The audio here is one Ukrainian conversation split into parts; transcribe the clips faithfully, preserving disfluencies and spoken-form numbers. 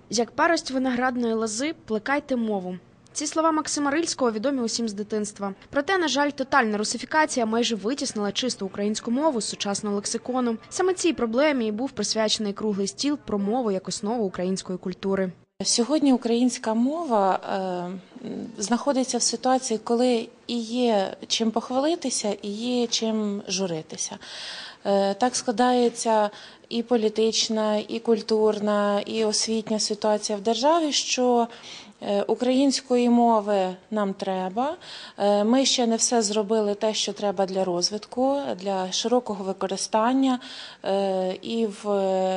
Як парость виноградної лози, плекайте мову. Ці слова Максима Рильського відомі усім з дитинства. Проте, на жаль, тотальна русифікація майже витіснила чисту українську мову з сучасного лексикону. Саме цій проблемі і був присвячений круглий стіл про мову як основу української культури. Сьогодні українська мова е, знаходиться в ситуації, коли і є чим похвалитися, і є чим журитися. Е, так складається і політична, і культурна, і освітня ситуація в державі, що української мови нам треба. Ми ще не все зробили те, що треба для розвитку, для широкого використання і в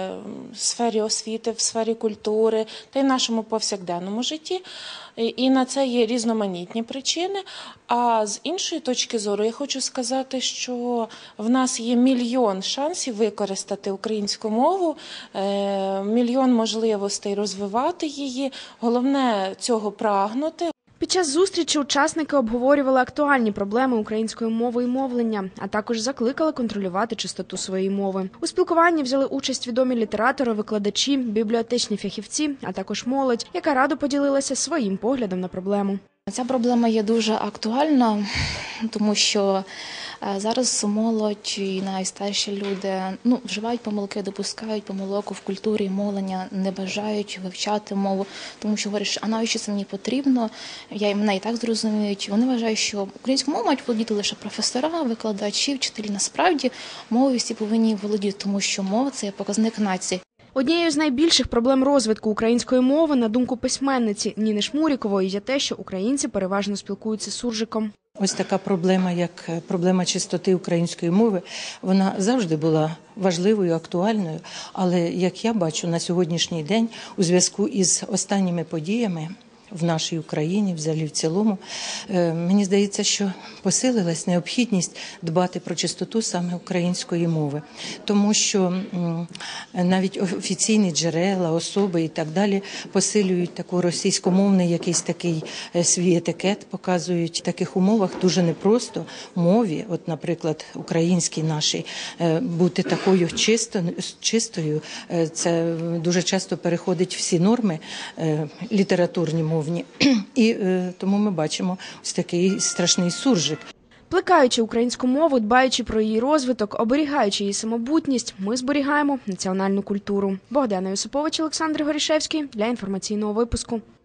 сфері освіти, в сфері культури, та й в нашому повсякденному житті. І на це є різноманітні причини. А з іншої точки зору я хочу сказати, що в нас є мільйон шансів використати українську мову, мільйон можливостей розвивати її. Головне цього прагнути. Під час зустрічі учасники обговорювали актуальні проблеми української мови і мовлення, а також закликали контролювати чистоту своєї мови. У спілкуванні взяли участь відомі літератори, викладачі, бібліотечні фахівці, а також молодь, яка радо поділилася своїм поглядом на проблему. Ця проблема є дуже актуальна, тому що зараз молодь і найстарші люди ну, вживають помилки, допускають помилок в культурі, мовлення, не бажають вивчати мову, тому що говорять, а навіщо це мені потрібно, я мене і так зрозуміють. Вони вважають, що українську мову мають володіти лише професора, викладачі, вчителі. Насправді мовою всі повинні володіти, тому що мова – це є показник нації. Однією з найбільших проблем розвитку української мови, на думку письменниці Ніни Шмурікової, є те, що українці переважно спілкуються суржиком. Ось така проблема, як проблема чистоти української мови, вона завжди була важливою, актуальною, але, як я бачу, на сьогоднішній день у зв'язку із останніми подіями в нашій Україні, взагалі в цілому, мені здається, що посилилась необхідність дбати про чистоту саме української мови. Тому що навіть офіційні джерела, особи і так далі посилюють таку російськомовний якийсь такий свій етикет, показують в таких умовах дуже непросто мові, от, наприклад, українській нашій, бути такою чистою, це дуже часто переходить всі норми літературні мови. І е, тому ми бачимо ось такий страшний суржик. Плекаючи українську мову, дбаючи про її розвиток, оберігаючи її самобутність, ми зберігаємо національну культуру. Богдана Юсупович, Олександр Горішевський для інформаційного випуску.